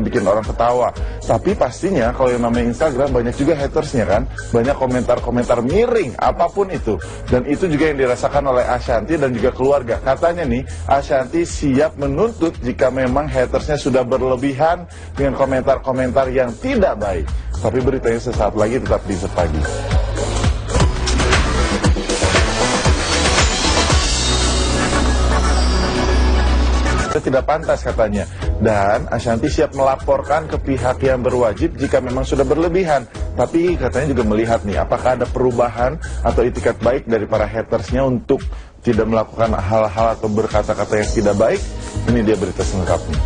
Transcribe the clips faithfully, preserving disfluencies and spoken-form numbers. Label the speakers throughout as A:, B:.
A: bikin orang ketawa. Tapi pastinya kalau yang namanya Instagram banyak juga hatersnya kan, banyak komentar-komentar miring apapun itu. Dan itu juga yang dirasakan oleh Ashanty dan juga keluarga. Katanya nih, Ashanty siap menuntut jika memang hatersnya sudah berlebihan dengan komentar-komentar yang tidak baik. Tapi beritanya sesaat lagi, tetap di Sepagi. Tidak pantas katanya, dan Ashanty siap melaporkan ke pihak yang berwajib jika memang sudah berlebihan. Tapi katanya juga melihat nih, apakah ada perubahan atau itikat baik dari para hatersnya untuk tidak melakukan hal-hal atau berkata-kata yang tidak baik. Ini dia berita selengkapnya.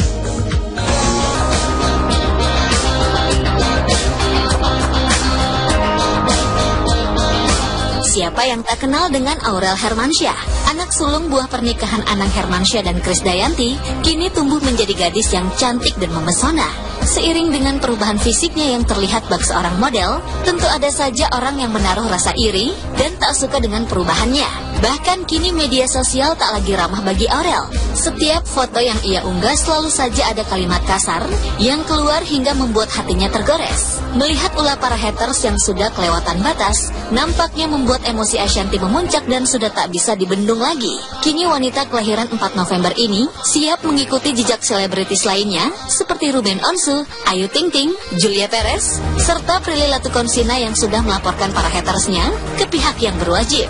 B: Siapa yang tak kenal dengan Aurel Hermansyah? Anak sulung buah pernikahan Anang Hermansyah dan Krisdayanti kini tumbuh menjadi gadis yang cantik dan memesona. Seiring dengan perubahan fisiknya yang terlihat bak seorang model, tentu ada saja orang yang menaruh rasa iri dan tak suka dengan perubahannya. Bahkan kini media sosial tak lagi ramah bagi Aurel. Setiap foto yang ia unggah selalu saja ada kalimat kasar yang keluar hingga membuat hatinya tergores. Melihat ulah para haters yang sudah kelewatan batas, nampaknya membuat emosi Ashanty memuncak dan sudah tak bisa dibendung lagi. Kini wanita kelahiran empat November ini siap mengikuti jejak selebritis lainnya seperti Ruben Onsu, Ayu Ting Ting, Julia Perez, serta Prilly Latukonsina yang sudah melaporkan para hatersnya ke pihak yang berwajib.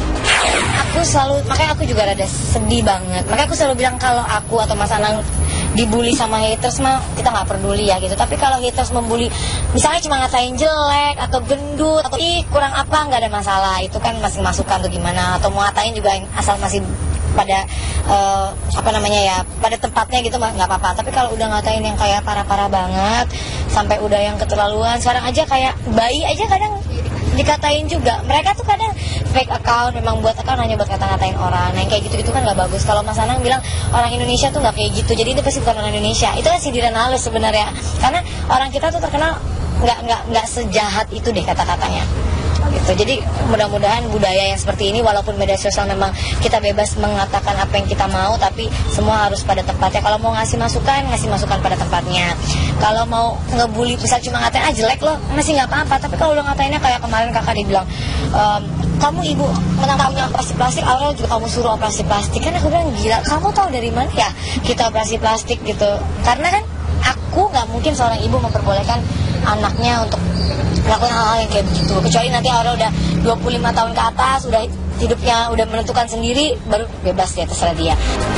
C: Aku selalu, makanya aku juga rada sedih banget. Makanya aku selalu bilang kalau aku atau Mas Anang dibully sama haters mah kita nggak peduli ya gitu. Tapi kalau haters membuli, misalnya cuma ngatain jelek atau gendut atau ih kurang apa, nggak ada masalah. Itu kan masih masukan tuh gimana. Atau mau ngatain juga asal masih pada uh, apa namanya ya, pada tempatnya gitu nggak apa-apa. Tapi kalau udah ngatain yang kayak parah-parah banget, sampai udah yang keterlaluan, sekarang aja kayak bayi aja kadang dikatain juga. Mereka tuh kadang fake account, memang buat account hanya buat kata-ngatain orang. Nah yang kayak gitu-gitu kan gak bagus. Kalau Mas Anang bilang orang Indonesia tuh gak kayak gitu, jadi itu pasti bukan orang Indonesia. Itu kan sindiran halus sebenarnya. Karena orang kita tuh terkenal gak, gak, gak sejahat itu deh kata-katanya gitu. Jadi mudah-mudahan budaya yang seperti ini, walaupun media sosial memang kita bebas mengatakan apa yang kita mau, tapi semua harus pada tempatnya. Kalau mau ngasih masukan, ngasih masukan pada tempatnya. Kalau mau ngebully, misal cuma ngatain ah jelek loh, masih nggak apa-apa. Tapi kalau lo ngatainnya kayak kemarin kakak dibilang, ehm, kamu ibu menangkapnya operasi plastik, Aurel juga kamu suruh operasi plastik. Kan aku bilang gila, kamu tahu dari mana ya kita operasi plastik gitu. Karena kan aku nggak mungkin seorang ibu memperbolehkan anaknya untuk melakukan hal-hal yang kayak begitu. Kecuali nanti Aurel udah dua puluh lima tahun ke atas, udah hidupnya udah menentukan sendiri, baru bebas ya, terserah dia.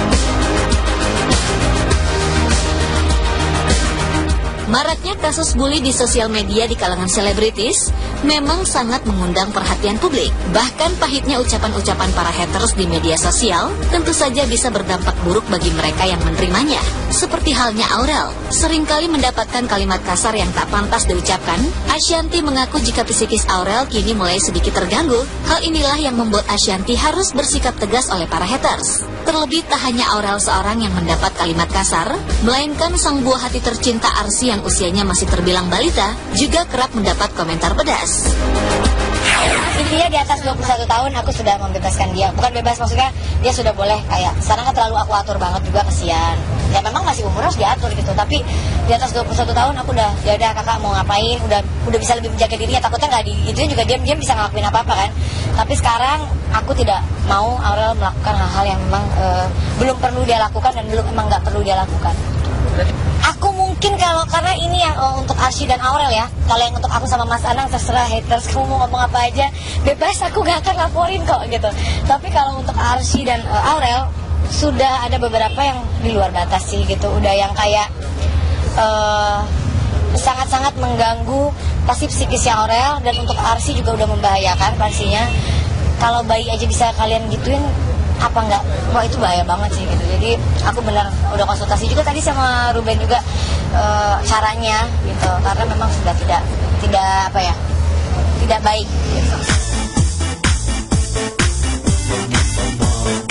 B: Maraknya kasus bully di sosial media di kalangan selebritis memang sangat mengundang perhatian publik. Bahkan pahitnya ucapan-ucapan para haters di media sosial tentu saja bisa berdampak buruk bagi mereka yang menerimanya. Seperti halnya Aurel, seringkali mendapatkan kalimat kasar yang tak pantas diucapkan. Ashanty mengaku jika psikis Aurel kini mulai sedikit terganggu. Hal inilah yang membuat Ashanty harus bersikap tegas oleh para haters. Terlebih tak hanya Aurel seorang yang mendapat kalimat kasar, melainkan sang buah hati tercinta Arsy yang usianya masih terbilang balita juga kerap mendapat komentar pedas.
C: Intinya di atas dua puluh satu tahun aku sudah membebaskan dia. Bukan bebas, maksudnya dia sudah boleh kayak, sekarang kan terlalu aku atur banget juga, kesian. Ya memang masih umur harus diatur gitu, tapi di atas dua puluh satu tahun aku udah, ya udah kakak mau ngapain, udah udah bisa lebih menjaga dirinya, takutnya nggak di itu juga diam-diam bisa ngelakuin apa-apa kan. Tapi sekarang aku tidak mau Aurel melakukan hal-hal yang memang uh, belum perlu dia lakukan dan belum emang nggak perlu dia lakukan. Aku mungkin kalau karena ini yang oh, untuk Arsy dan Aurel ya. Kalau yang untuk aku sama Mas Anang terserah haters, kamu mau ngomong apa aja bebas, aku gak akan laporin kok gitu. Tapi kalau untuk Arsy dan uh, Aurel sudah ada beberapa yang di luar batas sih gitu. Udah yang kayak uh, sangat-sangat mengganggu pasti psikisnya Aurel, dan untuk Arsy juga udah membahayakan pastinya. Kalau bayi aja bisa kalian gituin, apa enggak, wah itu bahaya banget sih gitu. Jadi aku benar udah konsultasi juga tadi sama Ruben juga e, caranya gitu, karena memang sudah tidak tidak apa ya tidak baik gitu.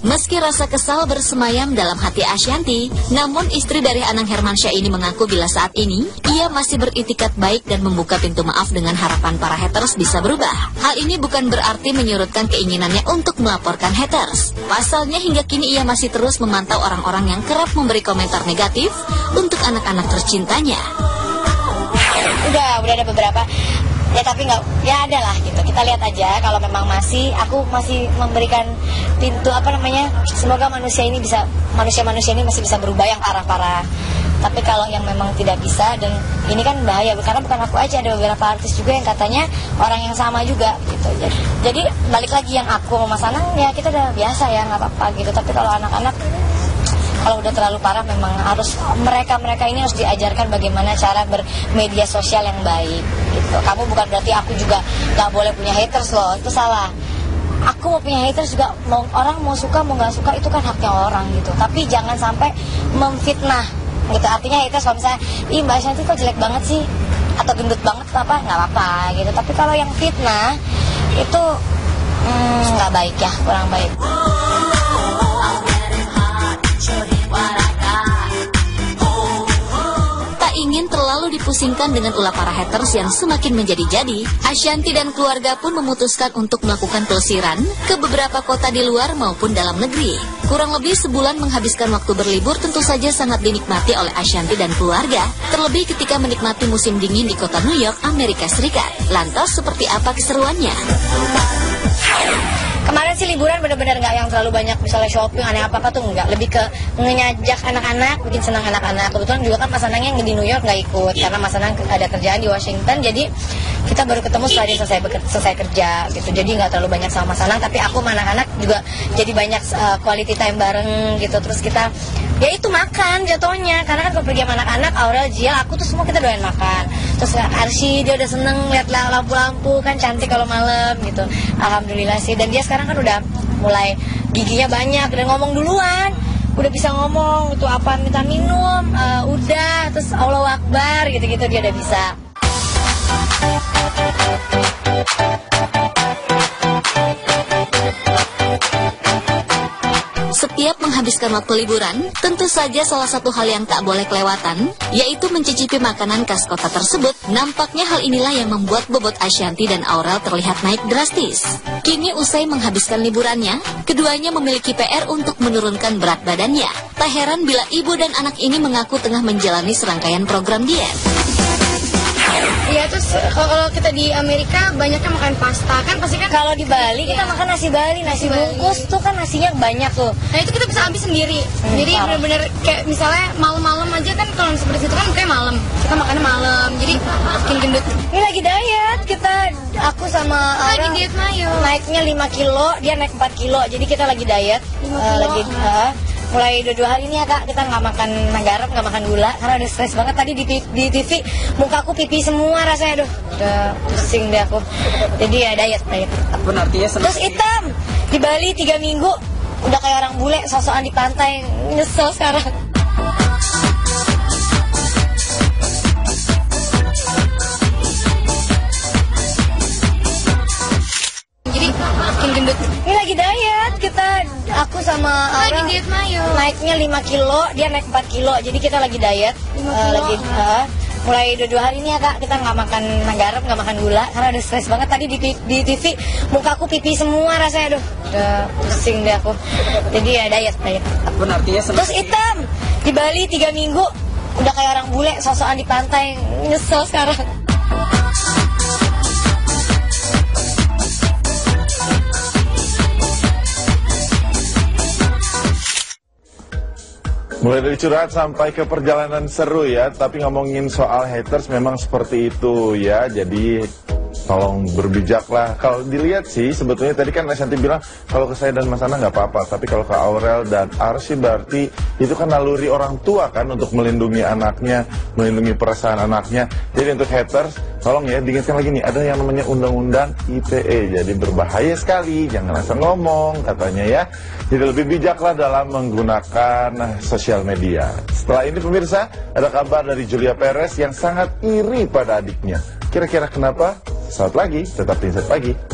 B: Meski rasa kesal bersemayam dalam hati Ashanty, namun istri dari Anang Hermansyah ini mengaku bila saat ini ia masih beritikat baik dan membuka pintu maaf dengan harapan para haters bisa berubah. Hal ini bukan berarti menyurutkan keinginannya untuk melaporkan haters. Pasalnya hingga kini ia masih terus memantau orang-orang yang kerap memberi komentar negatif untuk anak-anak tercintanya.
C: Udah, udah ada beberapa. Ya tapi nggak, ya ada lah gitu. Kita lihat aja kalau memang masih, aku masih memberikan pintu apa namanya. Semoga manusia ini bisa, manusia-manusia ini masih bisa berubah yang parah-parah. Tapi kalau yang memang tidak bisa, dan ini kan bahaya karena bukan aku aja, ada beberapa artis juga yang katanya orang yang sama juga gitu. Jadi, jadi balik lagi yang aku sama Mas Anang ya kita udah biasa ya nggak apa-apa gitu. Tapi kalau anak-anak kalau udah terlalu parah memang harus mereka-mereka ini harus diajarkan bagaimana cara bermedia sosial yang baik gitu. Kamu bukan berarti aku juga nggak boleh punya haters loh, itu salah. Aku mau punya haters juga, mau orang mau suka mau nggak suka itu kan haknya orang gitu. Tapi jangan sampai memfitnah gitu. Artinya haters kalau misalnya, ih Mbak Ashanty kok jelek banget sih atau gendut banget apa, nggak apa-apa gitu. Tapi kalau yang fitnah itu nggak hmm, baik ya, kurang baik.
B: Ingin terlalu dipusingkan dengan ulah para haters yang semakin menjadi-jadi, Ashanty dan keluarga pun memutuskan untuk melakukan pelesiran ke beberapa kota di luar maupun dalam negeri. Kurang lebih sebulan menghabiskan waktu berlibur tentu saja sangat dinikmati oleh Ashanty dan keluarga, terlebih ketika menikmati musim dingin di kota New York, Amerika Serikat. Lantas seperti apa keseruannya?
C: Kemarin sih liburan benar-benar nggak yang terlalu banyak misalnya shopping aneh apa-apa tuh nggak, lebih ke ngejak anak-anak, bikin senang anak-anak. Kebetulan juga kan Mas Anang yang di New York nggak ikut karena Mas Anang ada kerjaan di Washington, jadi kita baru ketemu setelah dia selesai, selesai kerja gitu. Jadi nggak terlalu banyak sama Mas Anang, tapi aku sama anak-anak juga jadi banyak uh, quality time bareng gitu. Terus kita ya itu makan jatuhnya, karena kan kalau pergi sama anak-anak, Aurel, Jial, aku tuh semua kita doain makan. Terus Arsy dia udah seneng lihat lampu-lampu kan cantik kalau malam gitu. Alhamdulillah sih, dan dia sekarang kan udah mulai giginya banyak dan ngomong duluan, udah bisa ngomong itu apa minta minum, uh, udah, terus Allahu Akbar gitu-gitu dia udah bisa.
B: Setiap menghabiskan waktu liburan, tentu saja salah satu hal yang tak boleh kelewatan, yaitu mencicipi makanan khas kota tersebut. Nampaknya hal inilah yang membuat bobot Ashanty dan Aurel terlihat naik drastis. Kini usai menghabiskan liburannya, keduanya memiliki P R untuk menurunkan berat badannya. Tak heran bila ibu dan anak ini mengaku tengah menjalani serangkaian program diet.
D: Iya, terus kalau kita di Amerika banyaknya makan pasta kan, pasti kan
C: kalau di Bali kita ya makan nasi Bali, nasi, nasi bungkus Bali. Tuh kan nasinya banyak tuh.
D: Nah itu kita bisa habis sendiri. Hmm, jadi benar-benar kayak misalnya malam-malam aja kan, kalau seperti itu kan kayak malam kita makannya malam, jadi makin gendut.
C: Ini lagi diet kita, aku sama
D: lagi diet Mayu.
C: Naiknya lima kilo, dia naik empat kilo, jadi kita lagi diet. Uh, lagi uh, mulai dua, dua hari ini ya Kak, kita nggak makan garam, nggak makan gula karena udah stres banget. Tadi di, di T V muka aku pipi semua rasanya, aduh udah pusing deh aku. Jadi ya diet, diet. Terus hitam di Bali tiga minggu udah kayak orang bule, sosokan di pantai, nyesel sekarang.
D: Jadi makin gendut.
C: Ini lagi diet kita, aku sama
D: lagi diet Mayu.
C: Naiknya lima kilo, dia naik empat kilo, jadi kita lagi diet. Uh, lagi uh, mulai dua, dua hari ini ya Kak, kita nggak makan garam, nggak makan gula karena udah stres banget. Tadi di, di T V muka aku pipi semua rasanya, aduh udah pusing deh aku. Jadi ya diet, diet. Terus hitam di Bali tiga minggu udah kayak orang bule, sosokan di pantai, nyesel sekarang.
A: Mulai dari curhat sampai ke perjalanan seru ya, tapi ngomongin soal haters memang seperti itu ya, jadi tolong berbijaklah. Kalau dilihat sih sebetulnya tadi kan Ashanty bilang kalau ke saya dan Mas Anang nggak apa-apa, tapi kalau ke Aurel dan Arsy berarti itu kan naluri orang tua kan untuk melindungi anaknya, melindungi perasaan anaknya. Jadi untuk haters tolong ya diingatkan lagi nih, ada yang namanya undang-undang I T E, jadi berbahaya sekali, jangan asal ngomong katanya ya. Jadi lebih bijaklah dalam menggunakan sosial media. Setelah ini pemirsa, ada kabar dari Julia Perez yang sangat iri pada adiknya. Kira-kira kenapa? Saat lagi, tetap di Insight Pagi.